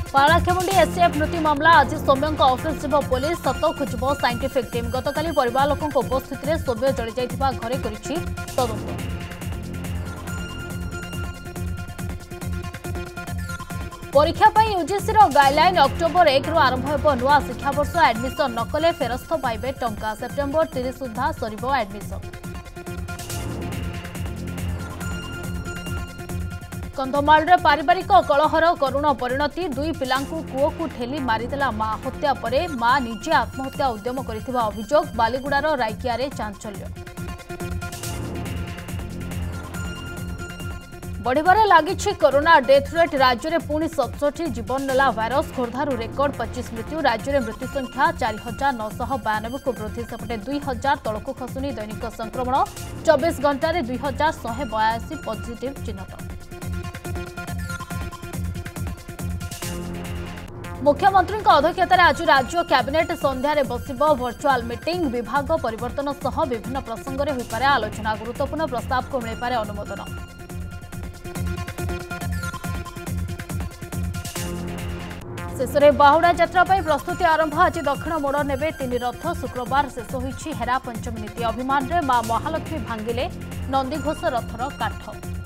Paralakhemundi STF मृत्यु मामला आज सौम्यों ऑफिस जीव पुलिस सत खोजब साइंटिफिक टीम गतकाली परिवार लोकों उपस्थित में सौम्य जड़ी जाइथिबा घरे करिछि तदंत। परीक्षा पर यूजीसी गाइडलाइन अक्टोबर 1 रु आरंभ हो नुआ शिक्षावर्ष एडमिशन नकले फेरस्त पाइबे टंका सेप्टेम्बर 30 सुधा सरिबो एडमिशन। कंधमाल पारिवारिक कलहर करुण परिणति दुई पिलांकु कुओ को ठेली मारिदेला मां हत्या परे मां निजे आत्महत्या उद्यम करिथिबा अभियोग बालीगुड़ार राइकियारे चांचल्य। बढ़िबारे लागिछि कोरोना डेथ रेट राज्य में पुणी 67 जीवन नेला भाइरस खोर्धारू रेकर्ड 25 मृत्यु राज्य में मृत्यु संख्या 4992 को वृद्धि सेपटे 2000 तलकू खसुनी दैनिक संक्रमण 24 घंटे 2182 पॉजिटिव चिन्हट। मुख्यमंत्री अध्यक्षतार आज राज्य कैबिनेट संध्यारे बसिबो वर्चुआल मीटिंग विभाग परिवर्तन सह विभिन्न प्रसंग में होइपारे आलोचना गुरुत्वपूर्ण प्रस्ताव को मिलपारे अनुमोदन। शेष में बाहुड़ा यात्रा प्रस्तुति आरंभ आज दक्षिण मोड़ नेबे 3 रथ शुक्रवार शेष होइछि हेरा पंचमी नीति अभिमान रे मां महालक्ष्मी भांगिले नंदीघोष रथर काठ।